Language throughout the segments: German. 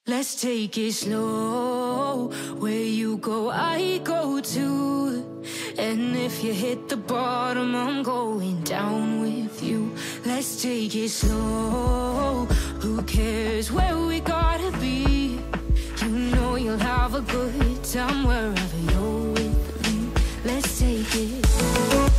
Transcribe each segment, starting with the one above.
Let's take it slow. Where you go, I go too. And if you hit the bottom, I'm going down with you. Let's take it slow. Who cares where we gotta be? You know you'll have a good time wherever you're with me. Let's take it slow.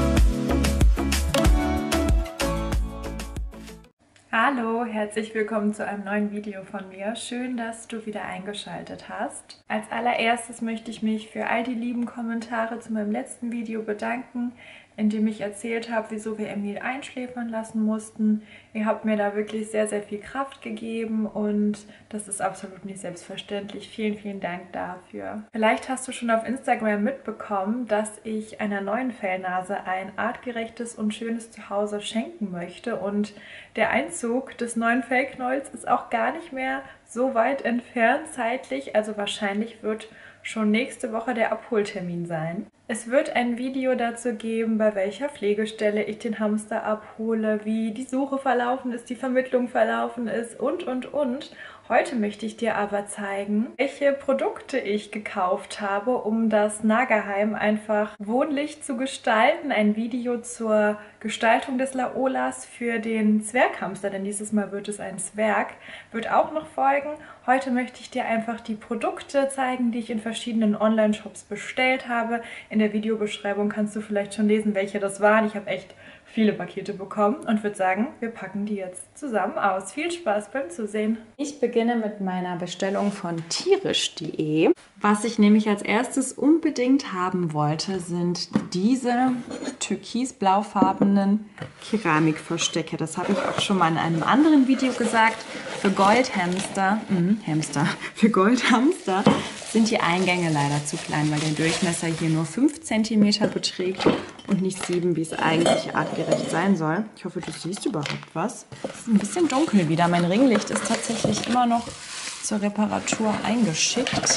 Hallo, herzlich willkommen zu einem neuen Video von mir. Schön, dass du wieder eingeschaltet hast. Als allererstes möchte ich mich für all die lieben Kommentare zu meinem letzten Video bedanken, in dem ich erzählt habe, wieso wir Emil einschläfern lassen mussten. Ihr habt mir da wirklich sehr, sehr viel Kraft gegeben und das ist absolut nicht selbstverständlich. Vielen, vielen Dank dafür. Vielleicht hast du schon auf Instagram mitbekommen, dass ich einer neuen Fellnase ein artgerechtes und schönes Zuhause schenken möchte und der Einzug des neuen Fellknäuels ist auch gar nicht mehr so weit entfernt zeitlich, also wahrscheinlich wird schon nächste Woche der Abholtermin sein. Es wird ein Video dazu geben, bei welcher Pflegestelle ich den Hamster abhole, wie die Suche verlaufen ist, die Vermittlung verlaufen ist und. Heute möchte ich dir aber zeigen, welche Produkte ich gekauft habe, um das Nagerheim einfach wohnlich zu gestalten. Ein Video zur Gestaltung des Laolas für den Zwerghamster, denn dieses Mal wird es ein Zwerg, wird auch noch folgen. Heute möchte ich dir einfach die Produkte zeigen, die ich in verschiedenen Online-Shops bestellt habe. In der Videobeschreibung kannst du vielleicht schon lesen, welche das waren. Ich habe echt viele Pakete bekommen und würde sagen, wir packen die jetzt zusammen aus. Viel Spaß beim Zusehen. Ich beginne mit meiner Bestellung von tierisch.de. Was ich nämlich als erstes unbedingt haben wollte, sind diese türkisblaufarbenen Keramikverstecke. Das habe ich auch schon mal in einem anderen Video gesagt. Für Goldhamster, für Goldhamster sind die Eingänge leider zu klein, weil der Durchmesser hier nur 5 cm beträgt und nicht 7, wie es eigentlich artgerecht sein soll. Ich hoffe, du siehst überhaupt was. Es ist ein bisschen dunkel wieder. Mein Ringlicht ist tatsächlich immer noch zur Reparatur eingeschickt.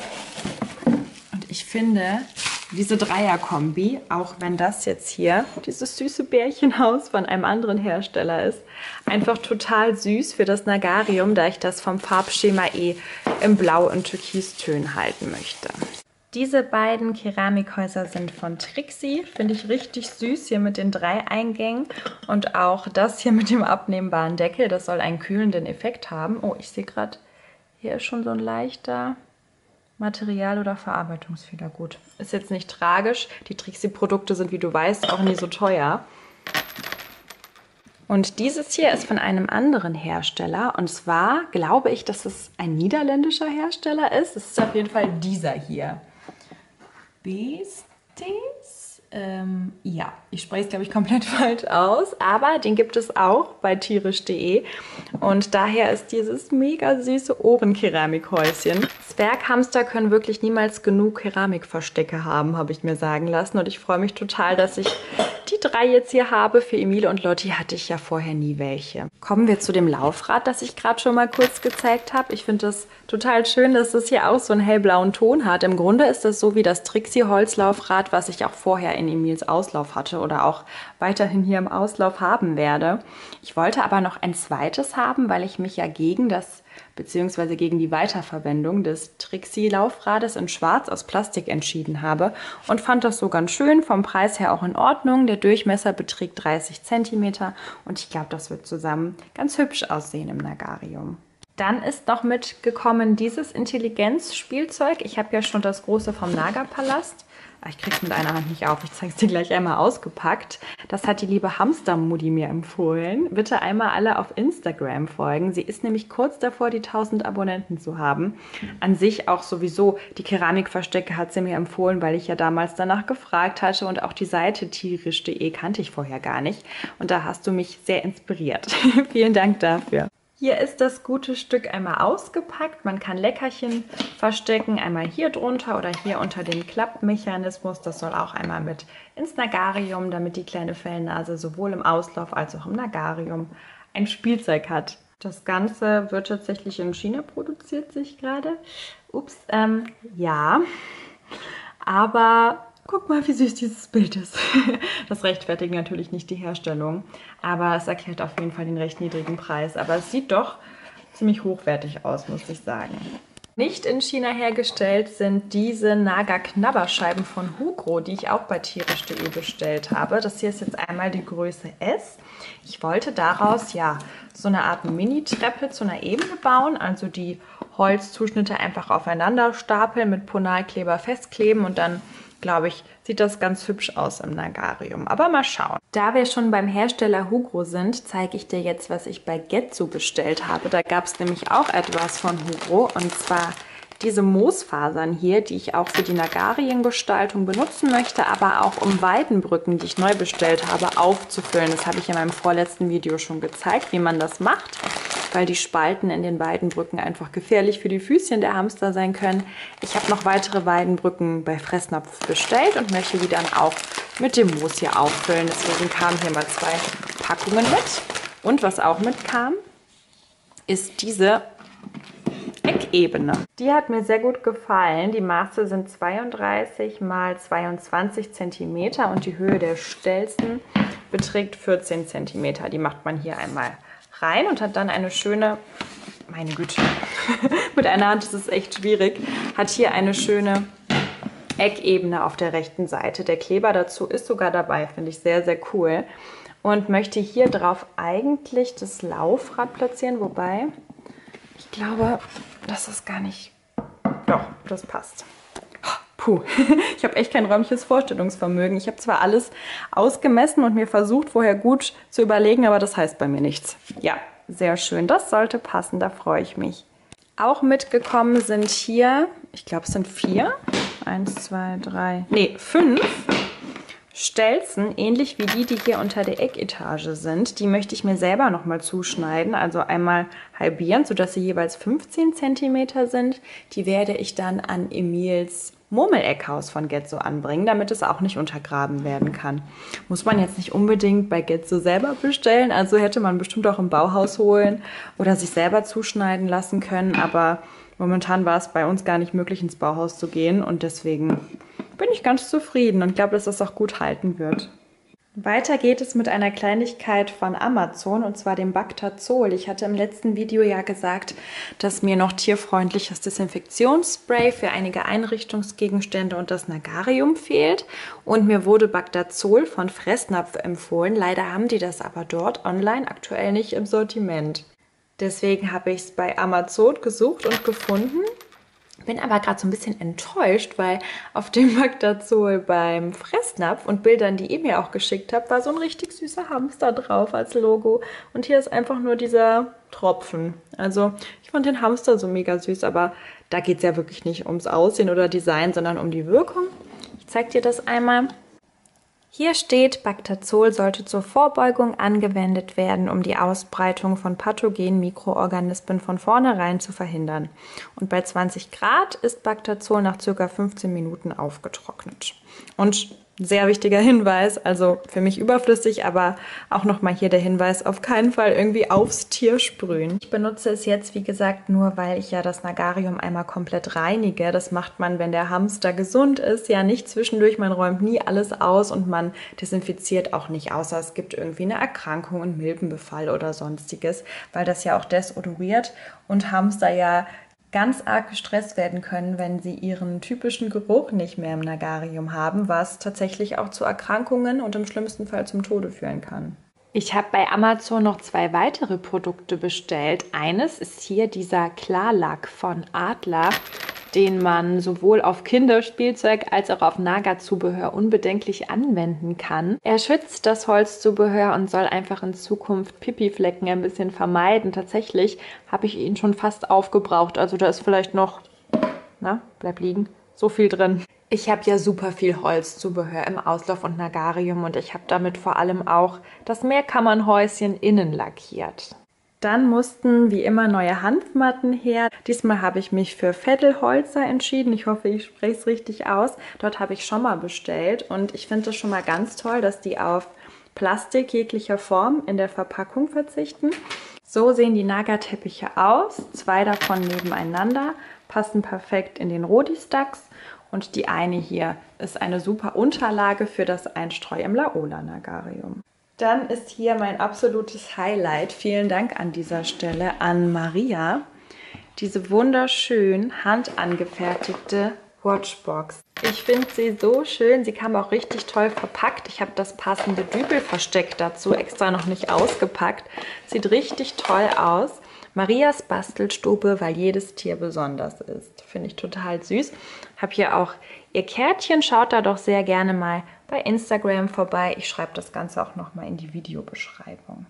Und ich finde, diese Dreierkombi, auch wenn das jetzt hier dieses süße Bärchenhaus von einem anderen Hersteller ist, einfach total süß für das Nagarium, da ich das vom Farbschema im Blau- und Türkistönen halten möchte. Diese beiden Keramikhäuser sind von Trixie, finde ich richtig süß, hier mit den 3 Eingängen und auch das hier mit dem abnehmbaren Deckel, das soll einen kühlenden Effekt haben. Oh, ich sehe gerade, hier ist schon so ein leichter Material- oder Verarbeitungsfehler. Gut, ist jetzt nicht tragisch. Die Trixie-Produkte sind, wie du weißt, auch nie so teuer. Und dieses hier ist von einem anderen Hersteller. Und zwar glaube ich, dass es ein niederländischer Hersteller ist. Es ist auf jeden Fall dieser hier. Beasties? Ja, ich spreche es, glaube ich, komplett falsch aus. Aber den gibt es auch bei tierisch.de. Und daher ist dieses mega süße Ohrenkeramikhäuschen. Zwerghamster können wirklich niemals genug Keramikverstecke haben, habe ich mir sagen lassen. Und ich freue mich total, dass ich die 3 jetzt hier habe. Für Emil und Lotti hatte ich ja vorher nie welche. Kommen wir zu dem Laufrad, das ich gerade schon mal kurz gezeigt habe. Ich finde das total schön, dass es hier auch so einen hellblauen Ton hat. Im Grunde ist das so wie das Trixie-Holzlaufrad, was ich auch vorher in Emils Auslauf hatte oder auch weiterhin hier im Auslauf haben werde. Ich wollte aber noch ein zweites haben, weil ich mich ja gegen die Weiterverwendung des Trixie-Laufrades in Schwarz aus Plastik entschieden habe und fand das so ganz schön, vom Preis her auch in Ordnung. Der Durchmesser beträgt 30 cm und ich glaube, das wird zusammen ganz hübsch aussehen im Nagarium. Dann ist noch mitgekommen dieses Intelligenzspielzeug. Ich habe ja schon das große vom Nagerpalast. Ich kriege es mit einer Hand nicht auf. Ich zeige es dir gleich einmal ausgepackt. Das hat die liebe Hamstermudi mir empfohlen. Bitte einmal alle auf Instagram folgen. Sie ist nämlich kurz davor, die 1000 Abonnenten zu haben. An sich auch sowieso die Keramikverstecke hat sie mir empfohlen, weil ich ja damals danach gefragt hatte. Und auch die Seite tierisch.de kannte ich vorher gar nicht. Und da hast du mich sehr inspiriert. Vielen Dank dafür. Hier ist das gute Stück einmal ausgepackt. Man kann Leckerchen verstecken, einmal hier drunter oder hier unter dem Klappmechanismus. Das soll auch einmal mit ins Nagarium, damit die kleine Fellnase sowohl im Auslauf als auch im Nagarium ein Spielzeug hat. Das Ganze wird tatsächlich in China produziert, sehe ich gerade. Ups, ja, aber guck mal, wie süß dieses Bild ist. Das rechtfertigt natürlich nicht die Herstellung, aber es erklärt auf jeden Fall den recht niedrigen Preis. Aber es sieht doch ziemlich hochwertig aus, muss ich sagen. Nicht in China hergestellt sind diese Naga-Knabberscheiben von Hugro, die ich auch bei tierisch.de bestellt habe. Das hier ist jetzt einmal die Größe S. Ich wollte daraus ja so eine Art Mini-Treppe zu einer Ebene bauen, also die Holzzuschnitte einfach aufeinander stapeln, mit Ponalkleber festkleben und dann, glaube ich, sieht das ganz hübsch aus im Nagarium. Aber mal schauen. Da wir schon beim Hersteller Hugro sind, zeige ich dir jetzt, was ich bei Getsu bestellt habe. Da gab es nämlich auch etwas von Hugro, und zwar diese Moosfasern hier, die ich auch für die Nagariengestaltung benutzen möchte, aber auch um Weidenbrücken, die ich neu bestellt habe, aufzufüllen. Das habe ich in meinem vorletzten Video schon gezeigt, wie man das macht, weil die Spalten in den Weidenbrücken einfach gefährlich für die Füßchen der Hamster sein können. Ich habe noch weitere Weidenbrücken bei Fressnapf bestellt und möchte die dann auch mit dem Moos hier auffüllen. Deswegen kamen hier mal 2 Packungen mit. Und was auch mitkam, ist diese Eckebene. Die hat mir sehr gut gefallen. Die Maße sind 32 x 22 cm und die Höhe der Stelzen beträgt 14 cm. Die macht man hier einmal rein und hat dann eine schöne, meine Güte, mit einer Hand ist es echt schwierig, hat hier eine schöne Eckebene auf der rechten Seite. Der Kleber dazu ist sogar dabei, finde ich sehr, sehr cool. Und möchte hier drauf eigentlich das Laufrad platzieren, wobei ich glaube, das ist gar nicht... Doch, das passt. Puh, ich habe echt kein räumliches Vorstellungsvermögen. Ich habe zwar alles ausgemessen und mir versucht, vorher gut zu überlegen, aber das heißt bei mir nichts. Ja, sehr schön. Das sollte passen, da freue ich mich. Auch mitgekommen sind hier, ich glaube, es sind 4. 1, 2, 3, nee, 5 Stelzen, ähnlich wie die hier unter der Ecketage sind. Die möchte ich mir selber nochmal zuschneiden, also einmal halbieren, sodass sie jeweils 15 cm sind. Die werde ich dann an Emils Murmeleckhaus von Getsu anbringen, damit es auch nicht untergraben werden kann. Muss man jetzt nicht unbedingt bei Getsu selber bestellen, also hätte man bestimmt auch im Bauhaus holen oder sich selber zuschneiden lassen können, aber momentan war es bei uns gar nicht möglich, ins Bauhaus zu gehen und deswegen bin ich ganz zufrieden und glaube, dass das auch gut halten wird. Weiter geht es mit einer Kleinigkeit von Amazon, und zwar dem Bactazol. Ich hatte im letzten Video ja gesagt, dass mir noch tierfreundliches Desinfektionsspray für einige Einrichtungsgegenstände und das Nagarium fehlt. Und mir wurde Bactazol von Fressnapf empfohlen. Leider haben die das aber dort online aktuell nicht im Sortiment. Deswegen habe ich es bei Amazon gesucht und gefunden. Bin aber gerade so ein bisschen enttäuscht, weil auf dem Bactazol beim Fressnapf und Bildern, die ihr mir auch geschickt habt, war so ein richtig süßer Hamster drauf als Logo. Und hier ist einfach nur dieser Tropfen. Also ich fand den Hamster so mega süß, aber da geht es ja wirklich nicht ums Aussehen oder Design, sondern um die Wirkung. Ich zeige dir das einmal. Hier steht, Bactazol sollte zur Vorbeugung angewendet werden, um die Ausbreitung von pathogenen Mikroorganismen von vornherein zu verhindern. Und bei 20 Grad ist Bactazol nach ca. 15 Minuten aufgetrocknet. Und sehr wichtiger Hinweis, also für mich überflüssig, aber auch nochmal hier der Hinweis, auf keinen Fall irgendwie aufs Tier sprühen. Ich benutze es jetzt, wie gesagt, nur weil ich ja das Nagarium einmal komplett reinige. Das macht man, wenn der Hamster gesund ist, ja nicht zwischendurch. Man räumt nie alles aus und man desinfiziert auch nicht, außer es gibt irgendwie eine Erkrankung, einen Milbenbefall oder sonstiges, weil das ja auch desodoriert und Hamster ja ganz arg gestresst werden können, wenn sie ihren typischen Geruch nicht mehr im Nagarium haben, was tatsächlich auch zu Erkrankungen und im schlimmsten Fall zum Tode führen kann. Ich habe bei Amazon noch 2 weitere Produkte bestellt. Eines ist hier dieser Klarlack von Adler, den man sowohl auf Kinderspielzeug als auch auf Naga-Zubehör unbedenklich anwenden kann. Er schützt das Holzzubehör und soll einfach in Zukunft Pipi-Flecken ein bisschen vermeiden. Tatsächlich habe ich ihn schon fast aufgebraucht, also da ist vielleicht noch, na, bleib liegen, so viel drin. Ich habe ja super viel Holzzubehör im Auslauf und Nagarium und ich habe damit vor allem auch das Mehrkammernhäuschen innen lackiert. Dann mussten wie immer neue Hanfmatten her. Diesmal habe ich mich für Vettelholzer entschieden. Ich hoffe, ich spreche es richtig aus. Dort habe ich schon mal bestellt und ich finde es schon mal ganz toll, dass die auf Plastik jeglicher Form in der Verpackung verzichten. So sehen die Naga-Teppiche aus. 2 davon nebeneinander, passen perfekt in den Rodi-Stacks. Und die eine hier ist eine super Unterlage für das Einstreu im Laola-Nagarium. Dann ist hier mein absolutes Highlight. Vielen Dank an dieser Stelle an Maria. Diese wunderschön handangefertigte Watchbox. Ich finde sie so schön. Sie kam auch richtig toll verpackt. Ich habe das passende Dübelversteck dazu extra noch nicht ausgepackt. Sieht richtig toll aus. Marias Bastelstube, weil jedes Tier besonders ist. Finde ich total süß. Habe hier auch ihr Kärtchen. Schaut da doch sehr gerne mal bei Instagram vorbei. Ich schreibe das Ganze auch nochmal in die Videobeschreibung.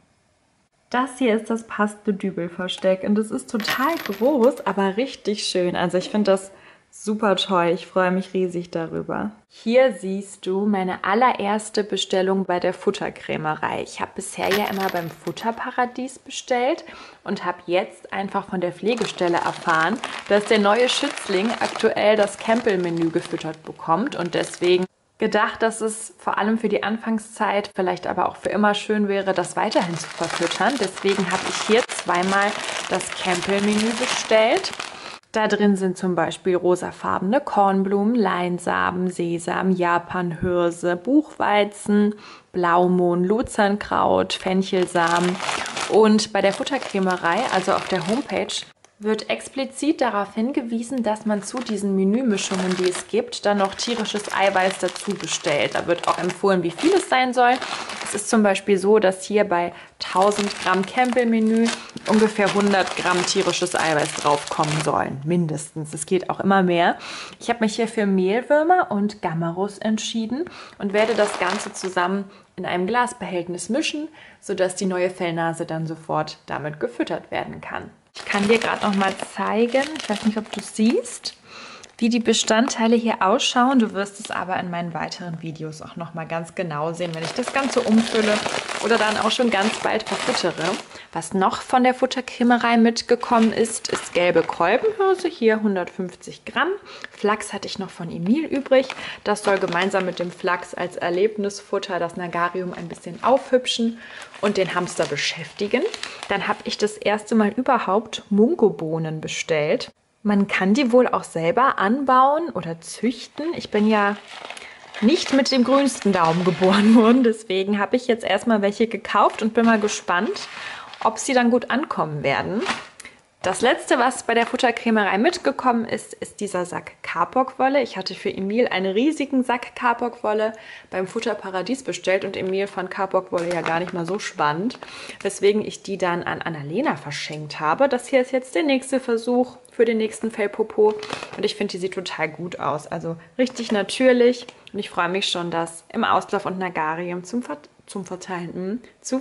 Das hier ist das passende Dübelversteck und es ist total groß, aber richtig schön. Also ich finde das super toll. Ich freue mich riesig darüber. Hier siehst du meine allererste Bestellung bei der Futterkrämerei. Ich habe bisher ja immer beim Futterparadies bestellt und habe jetzt einfach von der Pflegestelle erfahren, dass der neue Schützling aktuell das Campbell-Menü gefüttert bekommt und deswegen gedacht, dass es vor allem für die Anfangszeit, vielleicht aber auch für immer schön wäre, das weiterhin zu verfüttern. Deswegen habe ich hier zweimal das Campbell-Menü bestellt. Da drin sind zum Beispiel rosafarbene Kornblumen, Leinsamen, Sesam, Japanhirse, Buchweizen, Blaumohn, Luzernkraut, Fenchelsamen. Und bei der Futterkrämerei, also auf der Homepage, wird explizit darauf hingewiesen, dass man zu diesen Menümischungen, die es gibt, dann noch tierisches Eiweiß dazu bestellt. Da wird auch empfohlen, wie viel es sein soll. Es ist zum Beispiel so, dass hier bei 1000 Gramm Campbell-Menü ungefähr 100 Gramm tierisches Eiweiß draufkommen sollen. Mindestens. Es geht auch immer mehr. Ich habe mich hier für Mehlwürmer und Gamarus entschieden und werde das Ganze zusammen in einem Glasbehältnis mischen, sodass die neue Fellnase dann sofort damit gefüttert werden kann. Ich kann dir gerade noch mal zeigen, ich weiß nicht, ob du es siehst, wie die Bestandteile hier ausschauen. Du wirst es aber in meinen weiteren Videos auch noch mal ganz genau sehen, wenn ich das Ganze umfülle oder dann auch schon ganz bald verfüttere. Was noch von der Futterkrämerei mitgekommen ist, ist gelbe Kolbenhirse, hier 150 Gramm. Flachs hatte ich noch von Emil übrig. Das soll gemeinsam mit dem Flachs als Erlebnisfutter das Nagarium ein bisschen aufhübschen und den Hamster beschäftigen. Dann habe ich das erste Mal überhaupt Mungobohnen bestellt. Man kann die wohl auch selber anbauen oder züchten. Ich bin ja nicht mit dem grünsten Daumen geboren worden, deswegen habe ich jetzt erstmal welche gekauft und bin mal gespannt, ob sie dann gut ankommen werden. Das letzte, was bei der Futterkrämerei mitgekommen ist, ist dieser Sack Kapokwolle. Ich hatte für Emil einen riesigen Sack Kapokwolle beim Futterparadies bestellt und Emil fand Kapokwolle ja gar nicht mal so spannend, weswegen ich die dann an Annalena verschenkt habe. Das hier ist jetzt der nächste Versuch für den nächsten Fellpopo und ich finde, die sieht total gut aus. Also richtig natürlich und ich freue mich schon, das im Auslauf und Nagarium zu verteilen.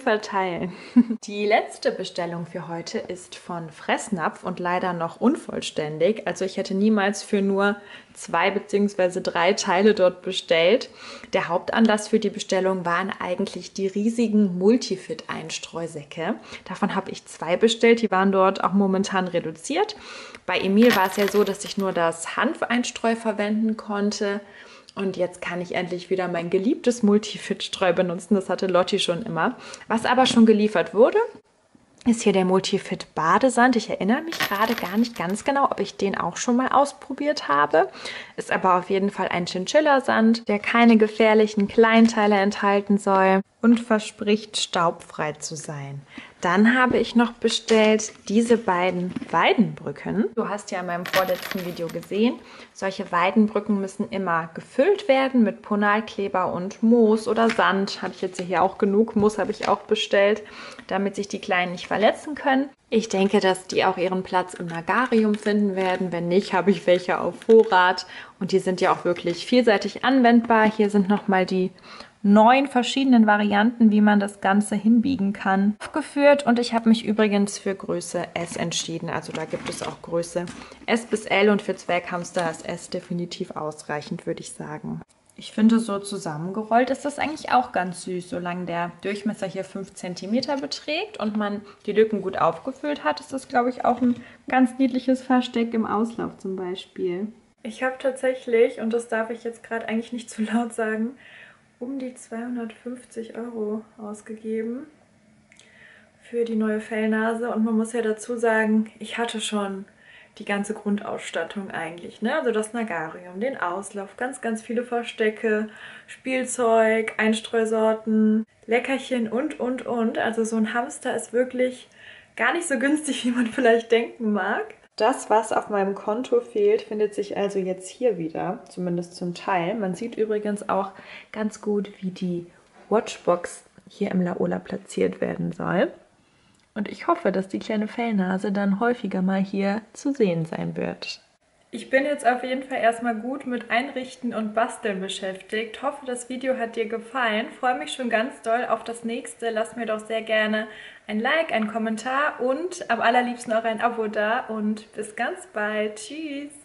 Die letzte Bestellung für heute ist von Fressnapf und leider noch unvollständig. Also ich hätte niemals für nur 2 bzw. 3 Teile dort bestellt. Der Hauptanlass für die Bestellung waren eigentlich die riesigen Multifit-Einstreusäcke. Davon habe ich 2 bestellt, die waren dort auch momentan reduziert. Bei Emil war es ja so, dass ich nur das Hanfeinstreu verwenden konnte. Und jetzt kann ich endlich wieder mein geliebtes Multifit-Streu benutzen. Das hatte Lotti schon immer. Was aber schon geliefert wurde, ist hier der Multifit Badesand. Ich erinnere mich gerade gar nicht ganz genau, ob ich den auch schon mal ausprobiert habe. Ist aber auf jeden Fall ein Chinchilla-Sand, der keine gefährlichen Kleinteile enthalten soll und verspricht staubfrei zu sein. Dann habe ich noch bestellt diese beiden Weidenbrücken. Du hast ja in meinem vorletzten Video gesehen, solche Weidenbrücken müssen immer gefüllt werden mit Ponalkleber und Moos oder Sand. Hatte ich jetzt hier auch genug. Moos habe ich auch bestellt, damit sich die Kleinen nicht verletzen können. Ich denke, dass die auch ihren Platz im Nagarium finden werden. Wenn nicht, habe ich welche auf Vorrat. Und die sind ja auch wirklich vielseitig anwendbar. Hier sind nochmal die 9 verschiedenen Varianten, wie man das Ganze hinbiegen kann, aufgeführt. Und ich habe mich übrigens für Größe S entschieden. Also da gibt es auch Größe S bis L und für Zwerghamster ist S definitiv ausreichend, würde ich sagen. Ich finde, so zusammengerollt ist das eigentlich auch ganz süß, solange der Durchmesser hier 5 cm beträgt und man die Lücken gut aufgefüllt hat, ist das, glaube ich, auch ein ganz niedliches Versteck im Auslauf zum Beispiel. Ich habe tatsächlich, und das darf ich jetzt gerade eigentlich nicht zu laut sagen, um die 250 € ausgegeben für die neue Fellnase. Und man muss ja dazu sagen, ich hatte schon die ganze Grundausstattung eigentlich, ne? Also das Nagarium, den Auslauf, ganz, ganz viele Verstecke, Spielzeug, Einstreusorten. Leckerchen und. Also so ein Hamster ist wirklich gar nicht so günstig, wie man vielleicht denken mag. Das, was auf meinem Konto fehlt, findet sich also jetzt hier wieder, zumindest zum Teil. Man sieht übrigens auch ganz gut, wie die Watchbox hier im Laola platziert werden soll. Und ich hoffe, dass die kleine Fellnase dann häufiger mal hier zu sehen sein wird. Ich bin jetzt auf jeden Fall erstmal gut mit Einrichten und Basteln beschäftigt. Hoffe, das Video hat dir gefallen. Freue mich schon ganz doll auf das nächste. Lass mir doch sehr gerne ein Like, einen Kommentar und am allerliebsten auch ein Abo da. Und bis ganz bald. Tschüss!